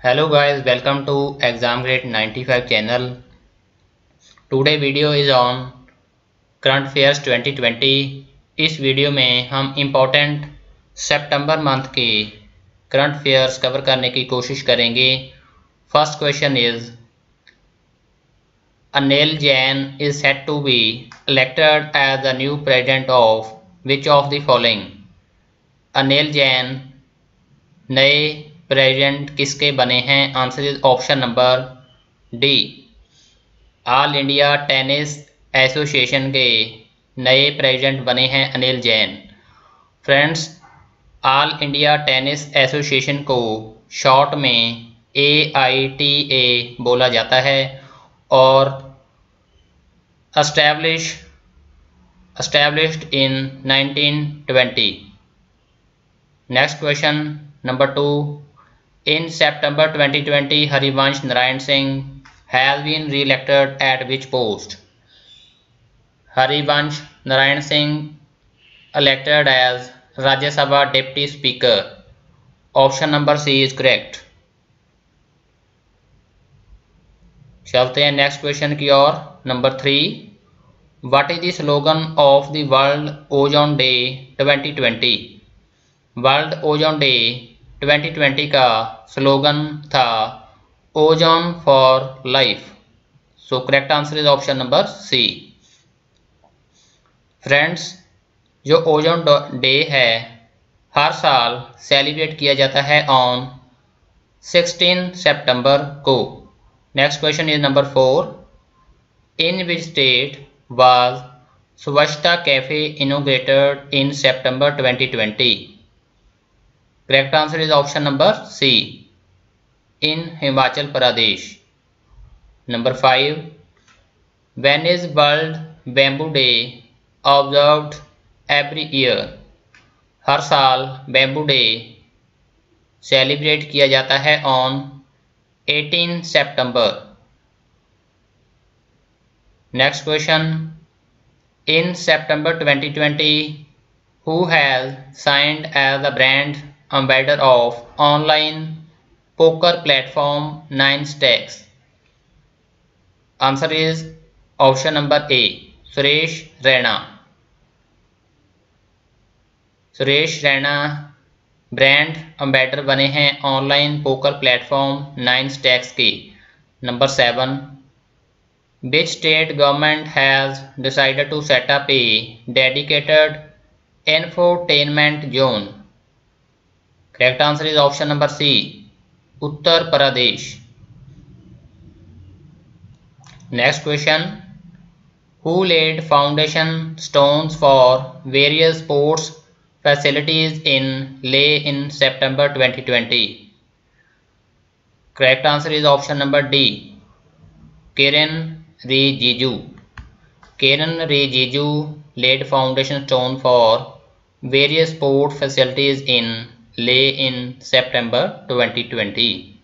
Hello guys, welcome to Exam Grade 95 channel. Today video is on Current Affairs 2020. इस वीडियो में हम important सितंबर मंथ के करंट अफेयर्स कवर करने की कोशिश करेंगे। First question is Anil Jain is said to be elected as the new president of which of the following? Anil Jain नए प्रेसिडेंट किसके बने हैं? Answer is option number D, all India tennis association के नए प्रेसिडेंट बने हैं Anil Jain. Friends, all India tennis association को short में AITA बोला जाता है और established in 1920। Next question number 2, in September 2020 Harivansh Narayan Singh has been re-elected at which post? Harivansh Narayan Singh elected as Rajya Sabha Deputy Speaker. Option number C is correct. चलते हैं next question की ओर। Number 3, what is the slogan of the world ozone day 2020? World ozone day 2020 का slogan था ozone for life. So correct answer is option number C. Friends, जो ozone day है हर साल सेलिब्रेट किया जाता है ऑन 16 सितंबर को। Next question is number 4, in which state was Swachhata cafe inaugurated in September 2020? Correct answer is option number C, in Himachal Pradesh. Number 5, when is world bamboo day observed every year? हर साल बैम्बू डे सेलिब्रेट किया जाता है on 18 सितंबर। Next question, in September 2020 who has signed as the brand ambassador of online poker platform 9stacks? Answer is option number A, Suresh Raina. Suresh Raina brand ambassador बने हैं online poker platform 9stacks के। Number 7, which state government has decided to set up a dedicated infotainment zone? Correct answer is option number C, Uttar Pradesh. Next question, who laid foundation stones for various sports facilities in Leh in September 2020? Correct answer is option number D, Kiren Rijiju. Kiren Rijiju laid foundation stone for various sport facilities in Leh in September 2020।